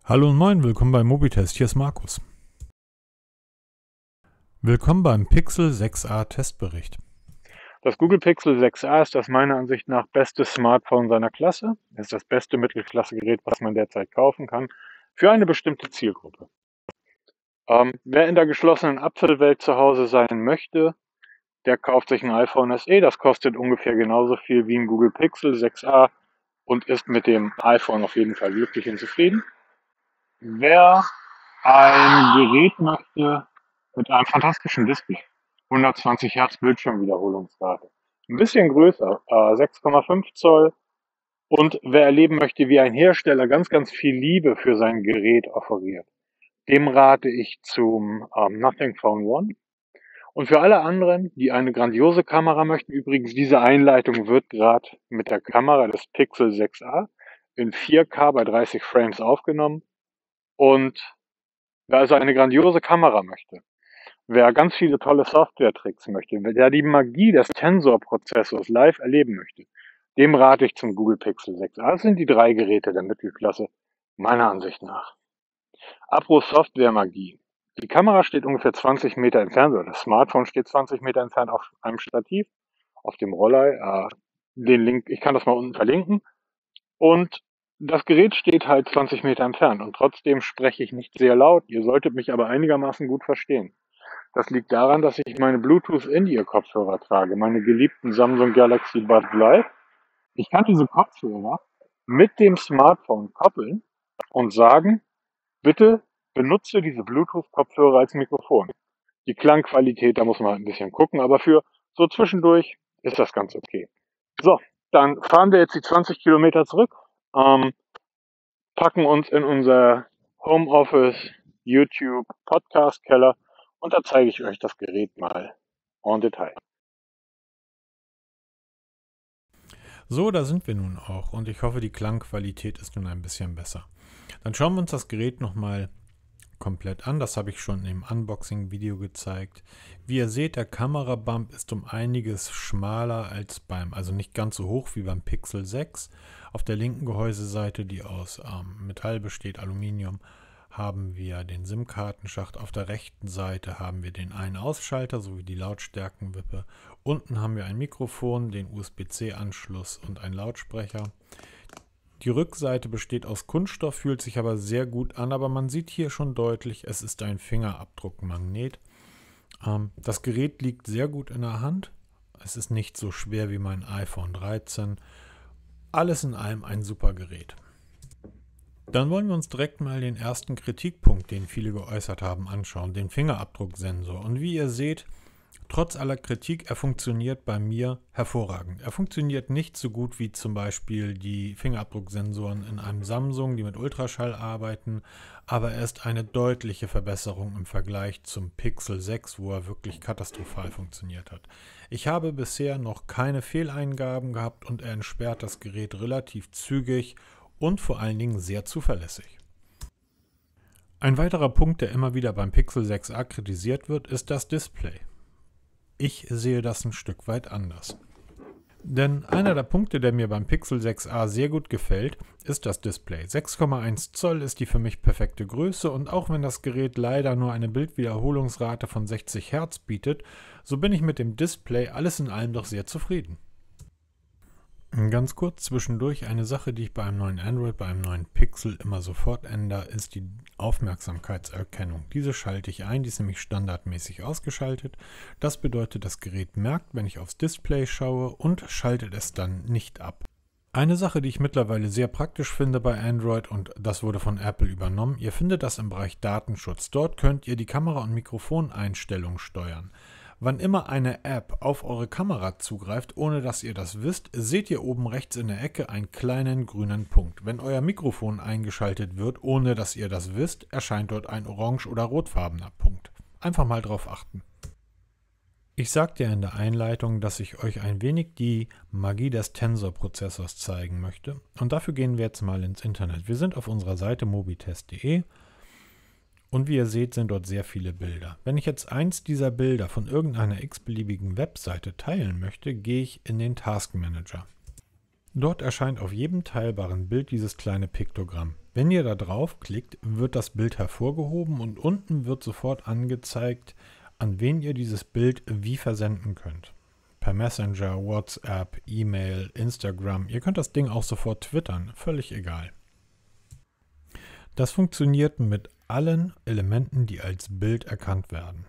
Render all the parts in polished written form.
Hallo und moin, willkommen beim Mobitest, hier ist Markus. Willkommen beim Pixel 6a Testbericht. Das Google Pixel 6a ist das meiner Ansicht nach beste Smartphone seiner Klasse. Es ist das beste Mittelklasse-Gerät, was man derzeit kaufen kann, für eine bestimmte Zielgruppe. Wer in der geschlossenen Apfelwelt zu Hause sein möchte, der kauft sich ein iPhone SE. Das kostet ungefähr genauso viel wie ein Google Pixel 6a und ist mit dem iPhone auf jeden Fall glücklich und zufrieden. Wer ein Gerät möchte mit einem fantastischen Display, 120 Hertz Bildschirmwiederholungsrate, ein bisschen größer, 6,5 Zoll, und wer erleben möchte, wie ein Hersteller ganz, ganz viel Liebe für sein Gerät offeriert, dem rate ich zum Nothing Phone One. Und für alle anderen, die eine grandiose Kamera möchten, übrigens, diese Einleitung wird gerade mit der Kamera des Pixel 6a in 4K bei 30 Frames aufgenommen. Und wer also eine grandiose Kamera möchte, wer ganz viele tolle Software-Tricks möchte, wer die Magie des Tensor-Prozessors live erleben möchte, dem rate ich zum Google Pixel 6a. Das sind die drei Geräte der Mittelklasse, meiner Ansicht nach. Apropos Software-Magie. Die Kamera steht ungefähr 20 Meter entfernt, oder das Smartphone steht 20 Meter entfernt auf einem Stativ, auf dem Roller. Den Link, ich kann das mal unten verlinken. Und das Gerät steht halt 20 Meter entfernt und trotzdem spreche ich nicht sehr laut. Ihr solltet mich aber einigermaßen gut verstehen. Das liegt daran, dass ich meine Bluetooth-In-Ear-Kopfhörer trage, meine geliebten Samsung Galaxy Buds Live. Ich kann diese Kopfhörer mit dem Smartphone koppeln und sagen, bitte benutze diese Bluetooth-Kopfhörer als Mikrofon. Die Klangqualität, da muss man halt ein bisschen gucken, aber für so zwischendurch ist das ganz okay. So, dann fahren wir jetzt die 20 Kilometer zurück, packen uns in unser Homeoffice, YouTube, Podcast-Keller und da zeige ich euch das Gerät mal en Detail. So, da sind wir nun auch und ich hoffe, die Klangqualität ist nun ein bisschen besser. Dann schauen wir uns das Gerät nochmal komplett an. Das habe ich schon im Unboxing-Video gezeigt. Wie ihr seht, der Kamerabump ist um einiges schmaler als also nicht ganz so hoch wie beim Pixel 6. Auf der linken Gehäuseseite, die aus Metall besteht, Aluminium, haben wir den SIM-Kartenschacht. Auf der rechten Seite haben wir den Ein-Ausschalter sowie die Lautstärkenwippe. Unten haben wir ein Mikrofon, den USB-C-Anschluss und einen Lautsprecher. Die Rückseite besteht aus Kunststoff, fühlt sich aber sehr gut an, aber man sieht hier schon deutlich, es ist ein Fingerabdruckmagnet. Das Gerät liegt sehr gut in der Hand. Es ist nicht so schwer wie mein iPhone 13. Alles in allem ein super Gerät. Dann wollen wir uns direkt mal den ersten Kritikpunkt, den viele geäußert haben, anschauen, den Fingerabdrucksensor. Und wie ihr seht, trotz aller Kritik, er funktioniert bei mir hervorragend. Er funktioniert nicht so gut wie zum Beispiel die Fingerabdrucksensoren in einem Samsung, die mit Ultraschall arbeiten, aber er ist eine deutliche Verbesserung im Vergleich zum Pixel 6, wo er wirklich katastrophal funktioniert hat. Ich habe bisher noch keine Fehleingaben gehabt und er entsperrt das Gerät relativ zügig und vor allen Dingen sehr zuverlässig. Ein weiterer Punkt, der immer wieder beim Pixel 6a kritisiert wird, ist das Display. Ich sehe das ein Stück weit anders. Denn einer der Punkte, der mir beim Pixel 6a sehr gut gefällt, ist das Display. 6,1 Zoll ist die für mich perfekte Größe und auch wenn das Gerät leider nur eine Bildwiederholungsrate von 60 Hertz bietet, so bin ich mit dem Display alles in allem doch sehr zufrieden. Ganz kurz zwischendurch, eine Sache, die ich bei einem neuen Android, bei einem neuen Pixel immer sofort ändere, ist die Aufmerksamkeitserkennung. Diese schalte ich ein, die ist nämlich standardmäßig ausgeschaltet. Das bedeutet, das Gerät merkt, wenn ich aufs Display schaue und schaltet es dann nicht ab. Eine Sache, die ich mittlerweile sehr praktisch finde bei Android und das wurde von Apple übernommen, ihr findet das im Bereich Datenschutz. Dort könnt ihr die Kamera- und Mikrofoneinstellungen steuern. Wann immer eine App auf eure Kamera zugreift, ohne dass ihr das wisst, seht ihr oben rechts in der Ecke einen kleinen grünen Punkt. Wenn euer Mikrofon eingeschaltet wird, ohne dass ihr das wisst, erscheint dort ein orange- oder rotfarbener Punkt. Einfach mal drauf achten. Ich sagte ja in der Einleitung, dass ich euch ein wenig die Magie des Tensor-Prozessors zeigen möchte. Und dafür gehen wir jetzt mal ins Internet. Wir sind auf unserer Seite mobitest.de. Und wie ihr seht, sind dort sehr viele Bilder. Wenn ich jetzt eins dieser Bilder von irgendeiner x-beliebigen Webseite teilen möchte, gehe ich in den Task Manager. Dort erscheint auf jedem teilbaren Bild dieses kleine Piktogramm. Wenn ihr da draufklickt, wird das Bild hervorgehoben und unten wird sofort angezeigt, an wen ihr dieses Bild wie versenden könnt. Per Messenger, WhatsApp, E-Mail, Instagram. Ihr könnt das Ding auch sofort twittern, völlig egal. Das funktioniert mit allen Elementen, die als Bild erkannt werden.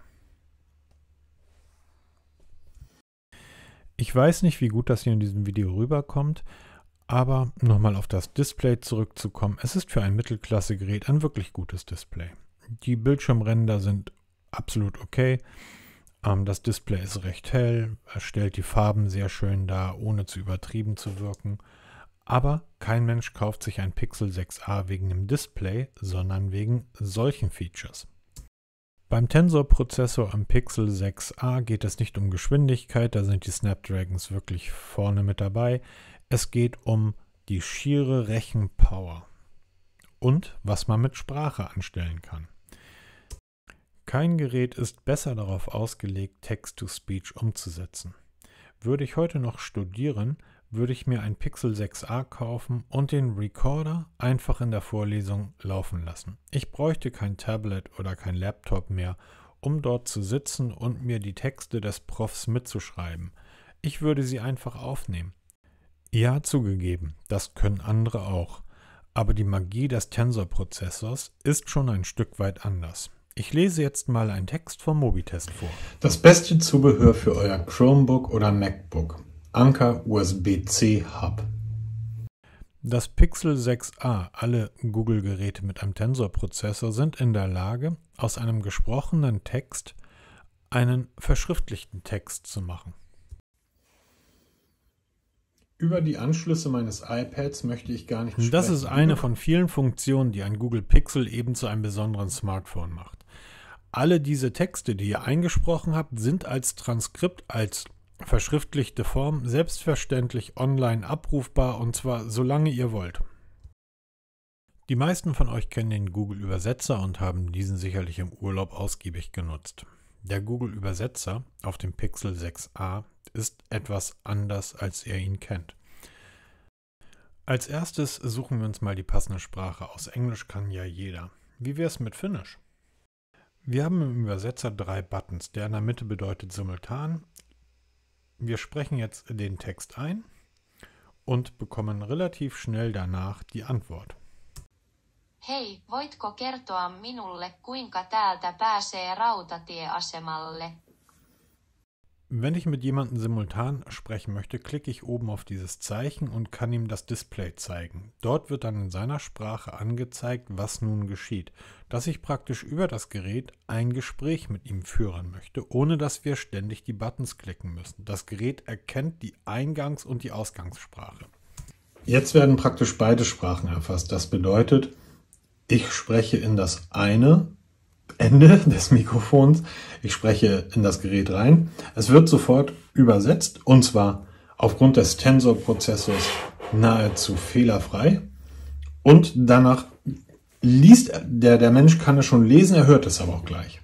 Ich weiß nicht, wie gut das hier in diesem Video rüberkommt, aber nochmal auf das Display zurückzukommen, es ist für ein Mittelklasse-Gerät ein wirklich gutes Display. Die Bildschirmränder sind absolut okay, das Display ist recht hell, es stellt die Farben sehr schön dar, ohne zu übertrieben zu wirken. Aber kein Mensch kauft sich ein Pixel 6a wegen dem Display, sondern wegen solchen Features. Beim Tensor-Prozessor am Pixel 6a geht es nicht um Geschwindigkeit, da sind die Snapdragons wirklich vorne mit dabei. Es geht um die schiere Rechenpower und was man mit Sprache anstellen kann. Kein Gerät ist besser darauf ausgelegt, Text-to-Speech umzusetzen. Würde ich heute noch studieren, würde ich mir ein Pixel 6a kaufen und den Recorder einfach in der Vorlesung laufen lassen. Ich bräuchte kein Tablet oder kein Laptop mehr, um dort zu sitzen und mir die Texte des Profs mitzuschreiben. Ich würde sie einfach aufnehmen. Ja, zugegeben, das können andere auch. Aber die Magie des Tensor-Prozessors ist schon ein Stück weit anders. Ich lese jetzt mal einen Text vom Mobitest vor. Das beste Zubehör für euer Chromebook oder MacBook. Anker USB-C Hub. Das Pixel 6a, alle Google-Geräte mit einem Tensor-Prozessor, sind in der Lage, aus einem gesprochenen Text einen verschriftlichten Text zu machen. Über die Anschlüsse meines iPads möchte ich gar nicht sprechen. Das ist eine von vielen Funktionen, die ein Google Pixel eben zu einem besonderen Smartphone macht. Alle diese Texte, die ihr eingesprochen habt, sind als Transkript, als verschriftlichte Form selbstverständlich online abrufbar und zwar solange ihr wollt. Die meisten von euch kennen den Google Übersetzer und haben diesen sicherlich im Urlaub ausgiebig genutzt. Der Google Übersetzer auf dem Pixel 6a ist etwas anders, als ihr ihn kennt. Als erstes suchen wir uns mal die passende Sprache aus. Englisch kann ja jeder. Wie wäre es mit Finnisch? Wir haben im Übersetzer 3 Buttons. Der in der Mitte bedeutet simultan. Wir sprechen jetzt den Text ein und bekommen relativ schnell danach die Antwort. Hei, voitko kertoa minulle, kuinka täältä pääsee rautatieasemalle? Wenn ich mit jemandem simultan sprechen möchte, klicke ich oben auf dieses Zeichen und kann ihm das Display zeigen. Dort wird dann in seiner Sprache angezeigt, was nun geschieht, dass ich praktisch über das Gerät ein Gespräch mit ihm führen möchte, ohne dass wir ständig die Buttons klicken müssen. Das Gerät erkennt die Eingangs- und die Ausgangssprache. Jetzt werden praktisch beide Sprachen erfasst. Das bedeutet, ich spreche in das eine Ende des Mikrofons, ich spreche in das Gerät rein. Es wird sofort übersetzt und zwar aufgrund des Tensor-Prozessors nahezu fehlerfrei. Und danach liest der Mensch kann es schon lesen, er hört es aber auch gleich.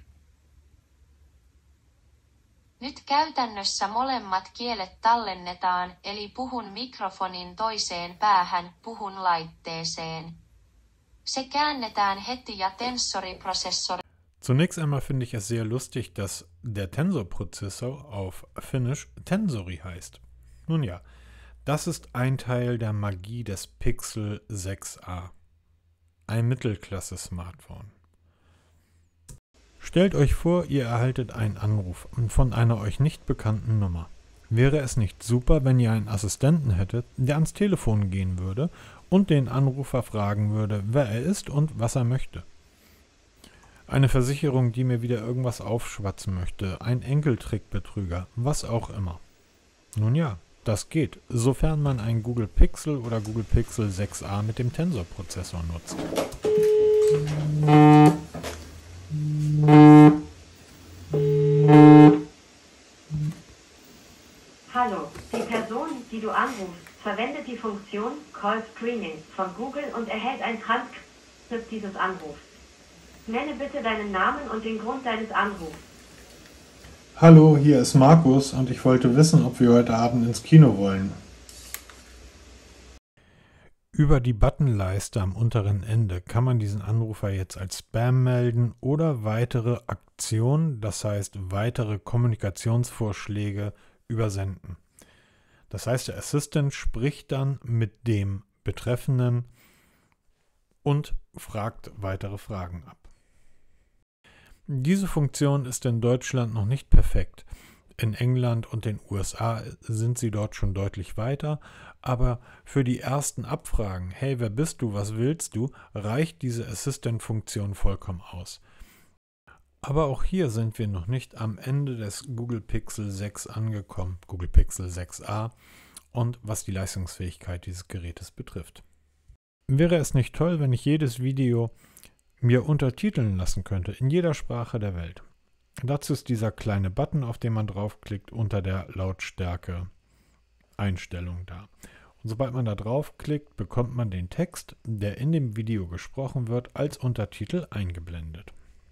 Nyt käytännössä molemmat kielet tallennetaan, eli puhun mikrofonin toiseen päähän, puhun laitteeseen. Se käännetään heti ja tensoriprozessori. Zunächst einmal finde ich es sehr lustig, dass der Tensor-Prozessor auf Finnisch Tensori heißt. Nun ja, das ist ein Teil der Magie des Pixel 6a. Ein Mittelklasse-Smartphone. Stellt euch vor, ihr erhaltet einen Anruf von einer euch nicht bekannten Nummer. Wäre es nicht super, wenn ihr einen Assistenten hättet, der ans Telefon gehen würde und den Anrufer fragen würde, wer er ist und was er möchte? Eine Versicherung, die mir wieder irgendwas aufschwatzen möchte, ein Enkeltrickbetrüger, was auch immer. Nun ja, das geht, sofern man ein Google Pixel oder Google Pixel 6a mit dem Tensor-Prozessor nutzt. Hallo, die Person, die du anrufst, verwendet die Funktion Call Screening von Google und erhält ein Transkript dieses Anrufs. Nenne bitte deinen Namen und den Grund deines Anrufs. Hallo, hier ist Markus und ich wollte wissen, ob wir heute Abend ins Kino wollen. Über die Buttonleiste am unteren Ende kann man diesen Anrufer jetzt als Spam melden oder weitere Aktionen, das heißt weitere Kommunikationsvorschläge übersenden. Das heißt, der Assistant spricht dann mit dem Betreffenden und fragt weitere Fragen ab. Diese Funktion ist in Deutschland noch nicht perfekt. In England und den USA sind sie dort schon deutlich weiter, aber für die ersten Abfragen, hey, wer bist du, was willst du, reicht diese Assistant-Funktion vollkommen aus. Aber auch hier sind wir noch nicht am Ende des Google Pixel 6 angekommen, Google Pixel 6a, und was die Leistungsfähigkeit dieses Gerätes betrifft. Wäre es nicht toll, wenn ich jedes Video mir untertiteln lassen könnte, in jeder Sprache der Welt? Dazu ist dieser kleine Button, auf den man draufklickt, unter der Lautstärke-Einstellung da. Und sobald man da draufklickt, bekommt man den Text, der in dem Video gesprochen wird, als Untertitel eingeblendet.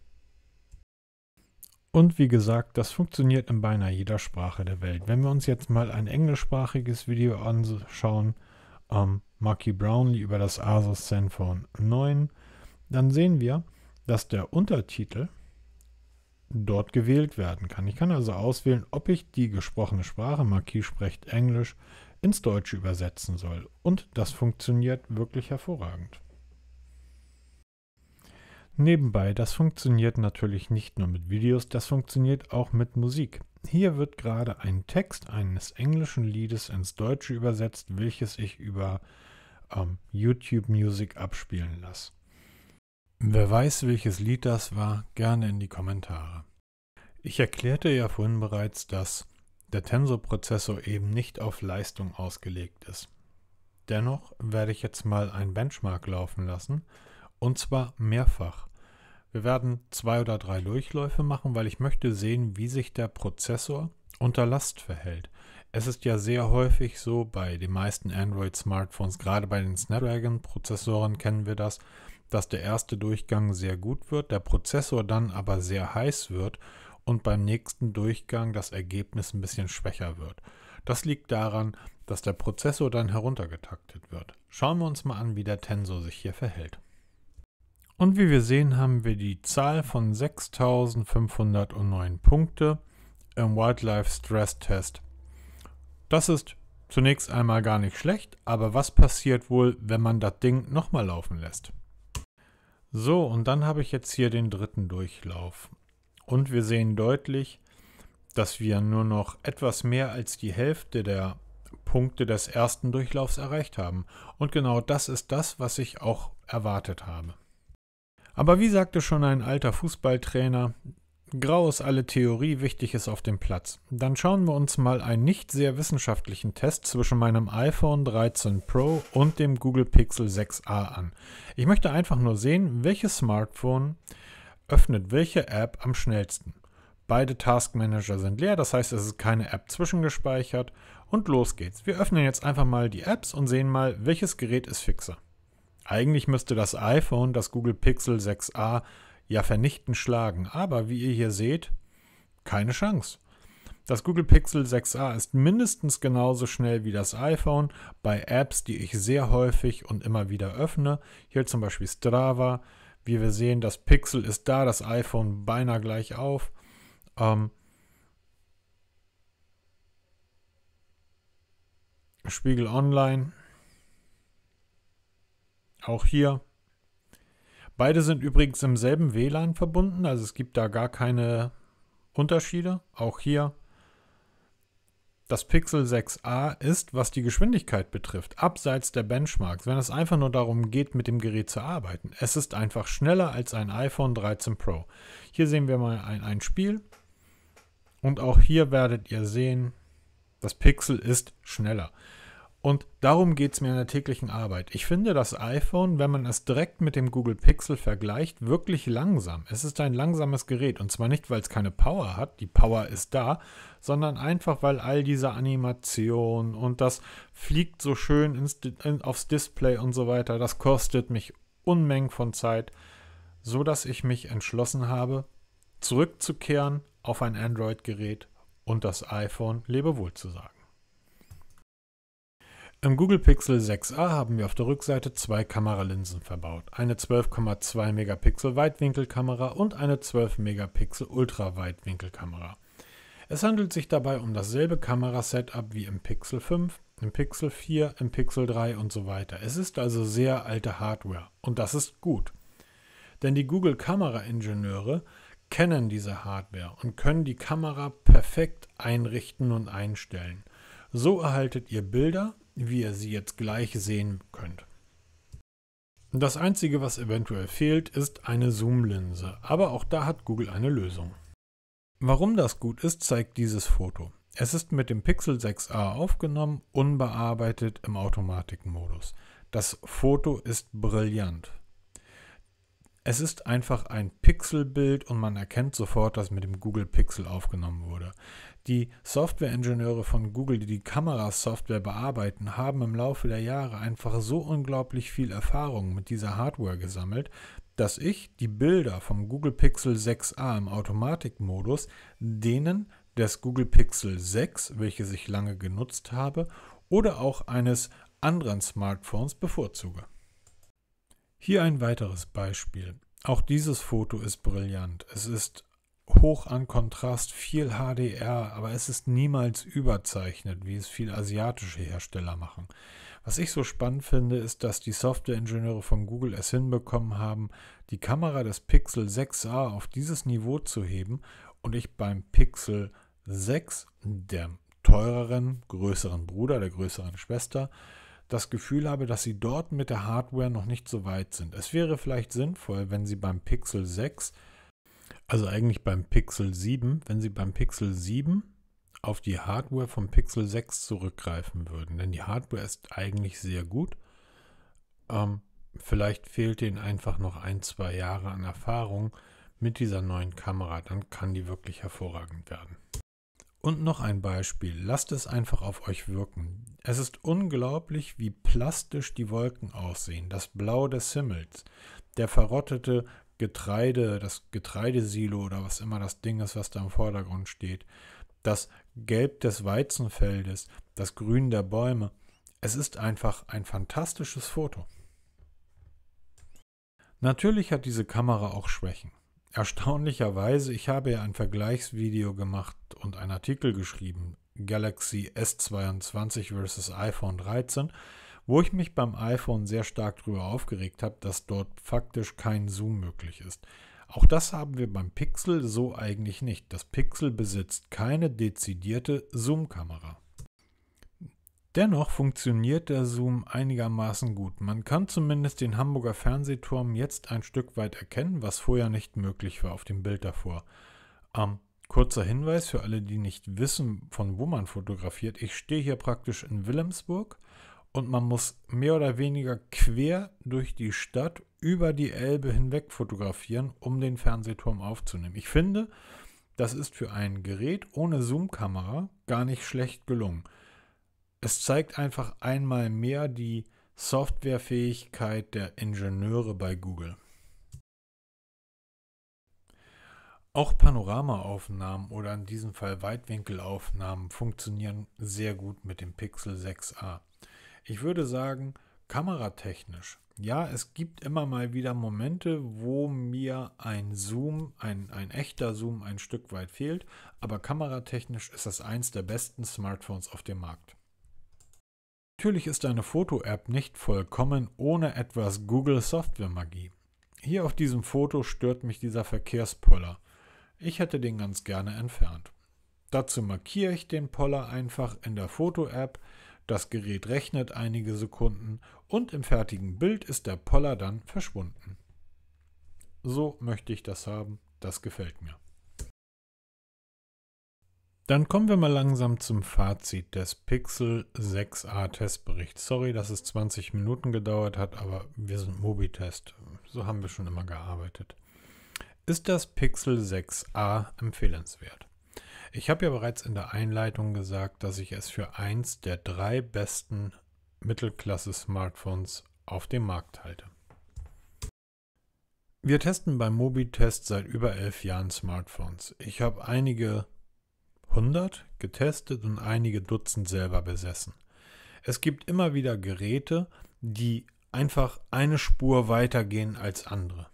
Und wie gesagt, das funktioniert in beinahe jeder Sprache der Welt. Wenn wir uns jetzt mal ein englischsprachiges Video anschauen, Marky Brownlee über das Asus Zenfone 9, dann sehen wir, dass der Untertitel dort gewählt werden kann. Ich kann also auswählen, ob ich die gesprochene Sprache, Marquis spricht Englisch, ins Deutsche übersetzen soll. Und das funktioniert wirklich hervorragend. Nebenbei, das funktioniert natürlich nicht nur mit Videos, das funktioniert auch mit Musik. Hier wird gerade ein Text eines englischen Liedes ins Deutsche übersetzt, welches ich über YouTube Music abspielen lasse. Wer weiß, welches Lied das war, gerne in die Kommentare. Ich erklärte ja vorhin bereits, dass der Tensor-Prozessor eben nicht auf Leistung ausgelegt ist. Dennoch werde ich jetzt mal ein Benchmark laufen lassen, und zwar mehrfach. Wir werden 2 oder 3 Durchläufe machen, weil ich möchte sehen, wie sich der Prozessor unter Last verhält. Es ist ja sehr häufig so, bei den meisten Android-Smartphones, gerade bei den Snapdragon-Prozessoren kennen wir das, dass der erste Durchgang sehr gut wird, der Prozessor dann aber sehr heiß wird und beim nächsten Durchgang das Ergebnis ein bisschen schwächer wird. Das liegt daran, dass der Prozessor dann heruntergetaktet wird. Schauen wir uns mal an, wie der Tensor sich hier verhält. Und wie wir sehen, haben wir die Zahl von 6509 Punkte im Wildlife Stress Test. Das ist zunächst einmal gar nicht schlecht, aber was passiert wohl, wenn man das Ding nochmal laufen lässt? So, und dann habe ich jetzt hier den dritten Durchlauf. Und wir sehen deutlich, dass wir nur noch etwas mehr als die Hälfte der Punkte des ersten Durchlaufs erreicht haben. Und genau das ist das, was ich auch erwartet habe. Aber wie sagte schon ein alter Fußballtrainer, grau ist alle Theorie, wichtig ist auf dem Platz. Dann schauen wir uns mal einen nicht sehr wissenschaftlichen Test zwischen meinem iPhone 13 Pro und dem Google Pixel 6a an. Ich möchte einfach nur sehen, welches Smartphone öffnet welche App am schnellsten. Beide Taskmanager sind leer, das heißt, es ist keine App zwischengespeichert. Und los geht's. Wir öffnen jetzt einfach mal die Apps und sehen mal, welches Gerät ist fixer. Eigentlich müsste das iPhone das Google Pixel 6a ja vernichtend schlagen, aber wie ihr hier seht, keine Chance. Das Google Pixel 6a ist mindestens genauso schnell wie das iPhone bei Apps, die ich sehr häufig und immer wieder öffne. Hier zum Beispiel Strava. Wie wir sehen, das Pixel ist da, das iPhone beinahe gleich auf. Spiegel Online. Auch hier. Beide sind übrigens im selben WLAN verbunden, also es gibt da gar keine Unterschiede. Auch hier. Das Pixel 6a ist, was die Geschwindigkeit betrifft, abseits der Benchmarks, wenn es einfach nur darum geht, mit dem Gerät zu arbeiten. Es ist einfach schneller als ein iPhone 13 Pro. Hier sehen wir mal ein Spiel. Und auch hier werdet ihr sehen, das Pixel ist schneller. Und darum geht es mir in der täglichen Arbeit. Ich finde das iPhone, wenn man es direkt mit dem Google Pixel vergleicht, wirklich langsam. Es ist ein langsames Gerät und zwar nicht, weil es keine Power hat, die Power ist da, sondern einfach, weil all diese Animation und das fliegt so schön aufs Display und so weiter, das kostet mich Unmengen von Zeit, so dass ich mich entschlossen habe, zurückzukehren auf ein Android-Gerät und das iPhone Lebewohl zu sagen. Im Google Pixel 6a haben wir auf der Rückseite zwei Kameralinsen verbaut. Eine 12,2 Megapixel Weitwinkelkamera und eine 12 Megapixel Ultraweitwinkelkamera. Es handelt sich dabei um dasselbe Kamerasetup wie im Pixel 5, im Pixel 4, im Pixel 3 und so weiter. Es ist also sehr alte Hardware und das ist gut. Denn die Google Kameraingenieure kennen diese Hardware und können die Kamera perfekt einrichten und einstellen. So erhaltet ihr Bilder, wie ihr sie jetzt gleich sehen könnt. Das Einzige, was eventuell fehlt, ist eine Zoomlinse, aber auch da hat Google eine Lösung. Warum das gut ist, zeigt dieses Foto. Es ist mit dem Pixel 6a aufgenommen, unbearbeitet im Automatikmodus. Das Foto ist brillant. Es ist einfach ein Pixelbild und man erkennt sofort, dass mit dem Google Pixel aufgenommen wurde. Die Softwareingenieure von Google, die die Kamerasoftware bearbeiten, haben im Laufe der Jahre einfach so unglaublich viel Erfahrung mit dieser Hardware gesammelt, dass ich die Bilder vom Google Pixel 6a im Automatikmodus denen des Google Pixel 6, welches ich lange genutzt habe, oder auch eines anderen Smartphones bevorzuge. Hier ein weiteres Beispiel. Auch dieses Foto ist brillant. Es ist hoch an Kontrast, viel HDR, aber es ist niemals überzeichnet, wie es viele asiatische Hersteller machen. Was ich so spannend finde, ist, dass die Softwareingenieure von Google es hinbekommen haben, die Kamera des Pixel 6a auf dieses Niveau zu heben und ich beim Pixel 6, der teureren, größeren Bruder, der größeren Schwester, das Gefühl habe, dass sie dort mit der Hardware noch nicht so weit sind. Es wäre vielleicht sinnvoll, wenn sie beim Pixel 6, also eigentlich beim Pixel 7, wenn sie beim Pixel 7 auf die Hardware vom Pixel 6 zurückgreifen würden. Denn die Hardware ist eigentlich sehr gut. Vielleicht fehlt ihnen einfach noch 1-2 Jahre an Erfahrung mit dieser neuen Kamera. Dann kann die wirklich hervorragend werden. Und noch ein Beispiel. Lasst es einfach auf euch wirken. Es ist unglaublich, wie plastisch die Wolken aussehen. Das Blau des Himmels, der verrottete Getreide, das Getreidesilo oder was immer das Ding ist, was da im Vordergrund steht, das Gelb des Weizenfeldes, das Grün der Bäume. Es ist einfach ein fantastisches Foto. Natürlich hat diese Kamera auch Schwächen. Erstaunlicherweise, ich habe ja ein Vergleichsvideo gemacht und einen Artikel geschrieben, Galaxy S22 versus iPhone 13, wo ich mich beim iPhone sehr stark darüber aufgeregt habe, dass dort faktisch kein Zoom möglich ist. Auch das haben wir beim Pixel so eigentlich nicht. Das Pixel besitzt keine dezidierte Zoom-Kamera. Dennoch funktioniert der Zoom einigermaßen gut. Man kann zumindest den Hamburger Fernsehturm jetzt ein Stück weit erkennen, was vorher nicht möglich war auf dem Bild davor. Kurzer Hinweis für alle, die nicht wissen, von wo man fotografiert. Ich stehe hier praktisch in Wilhelmsburg und man muss mehr oder weniger quer durch die Stadt über die Elbe hinweg fotografieren, um den Fernsehturm aufzunehmen. Ich finde, das ist für ein Gerät ohne Zoom-Kamera gar nicht schlecht gelungen. Es zeigt einfach einmal mehr die Softwarefähigkeit der Ingenieure bei Google. Auch Panoramaaufnahmen oder in diesem Fall Weitwinkelaufnahmen funktionieren sehr gut mit dem Pixel 6a. Ich würde sagen, kameratechnisch, ja, es gibt immer mal wieder Momente, wo mir ein Zoom, ein echter Zoom ein Stück weit fehlt, aber kameratechnisch ist das eins der besten Smartphones auf dem Markt. Natürlich ist eine Foto-App nicht vollkommen ohne etwas Google-Software-Magie. Hier auf diesem Foto stört mich dieser Verkehrspoller. Ich hätte den ganz gerne entfernt. Dazu markiere ich den Poller einfach in der Foto-App, das Gerät rechnet einige Sekunden und im fertigen Bild ist der Poller dann verschwunden. So möchte ich das haben, das gefällt mir. Dann kommen wir mal langsam zum Fazit des Pixel 6a Testberichts. Sorry, dass es 20 Minuten gedauert hat, aber wir sind Mobitest. So haben wir schon immer gearbeitet. Ist das Pixel 6a empfehlenswert? Ich habe ja bereits in der Einleitung gesagt, dass ich es für eins der 3 besten Mittelklasse-Smartphones auf dem Markt halte. Wir testen beim Mobitest seit über 11 Jahren Smartphones. Ich habe einige 100 getestet und einige Dutzend selber besessen. Es gibt immer wieder Geräte, die einfach eine Spur weitergehen als andere.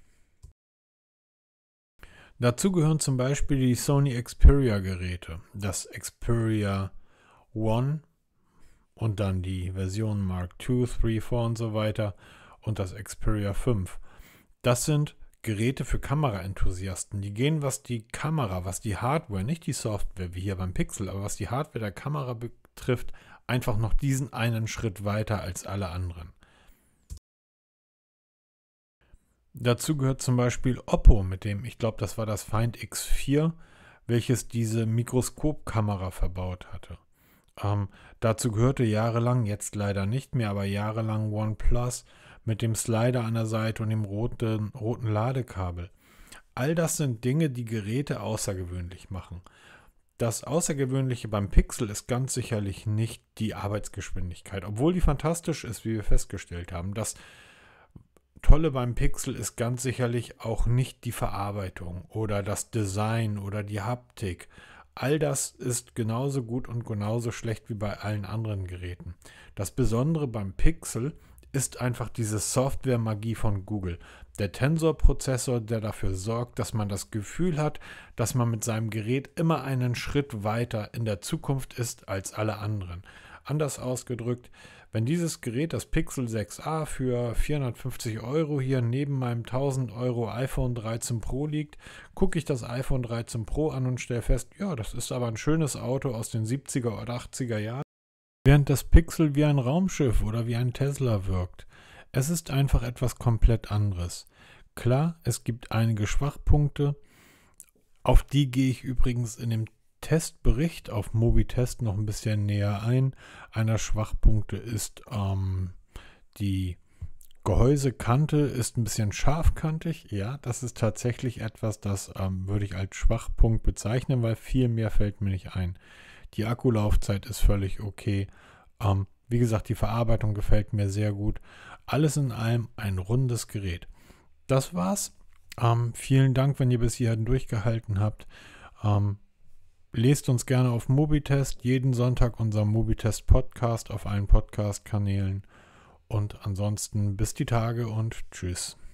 Dazu gehören zum Beispiel die Sony Xperia-Geräte, das Xperia One und dann die Version Mark II, 3, 4 und so weiter und das Xperia 5. Das sind Geräte für Kameraenthusiasten. Die gehen, was die Kamera, was die Hardware, nicht die Software wie hier beim Pixel, aber was die Hardware der Kamera betrifft, einfach noch diesen einen Schritt weiter als alle anderen. Dazu gehört zum Beispiel Oppo mit dem, ich glaube, das war das Find X4, welches diese Mikroskopkamera verbaut hatte. Dazu gehörte jahrelang, jetzt leider nicht mehr, aber jahrelang OnePlus mit dem Slider an der Seite und dem roten Ladekabel. All das sind Dinge, die Geräte außergewöhnlich machen. Das Außergewöhnliche beim Pixel ist ganz sicherlich nicht die Arbeitsgeschwindigkeit, obwohl die fantastisch ist, wie wir festgestellt haben. Das Tolle beim Pixel ist ganz sicherlich auch nicht die Verarbeitung oder das Design oder die Haptik. All das ist genauso gut und genauso schlecht wie bei allen anderen Geräten. Das Besondere beim Pixel ist einfach diese Software-Magie von Google. Der Tensor-Prozessor, der dafür sorgt, dass man das Gefühl hat, dass man mit seinem Gerät immer einen Schritt weiter in der Zukunft ist als alle anderen. Anders ausgedrückt, wenn dieses Gerät, das Pixel 6a, für 450 € hier neben meinem 1000 € iPhone 13 Pro liegt, gucke ich das iPhone 13 Pro an und stelle fest, ja, das ist aber ein schönes Auto aus den 70er oder 80er Jahren, während das Pixel wie ein Raumschiff oder wie ein Tesla wirkt. Es ist einfach etwas komplett anderes. Klar, es gibt einige Schwachpunkte, auf die gehe ich übrigens in dem Testbericht auf Mobitest noch ein bisschen näher ein. Einer Schwachpunkte ist die Gehäusekante ist ein bisschen scharfkantig. Ja, das ist tatsächlich etwas, das würde ich als Schwachpunkt bezeichnen, weil viel mehr fällt mir nicht ein. Die Akkulaufzeit ist völlig okay. Wie gesagt, die Verarbeitung gefällt mir sehr gut. Alles in allem ein rundes Gerät. Das war's. Vielen Dank, wenn ihr bis hierhin durchgehalten habt. Lest uns gerne auf Mobitest, jeden Sonntag unser Mobitest-Podcast auf allen Podcast-Kanälen. Und ansonsten bis die Tage und tschüss.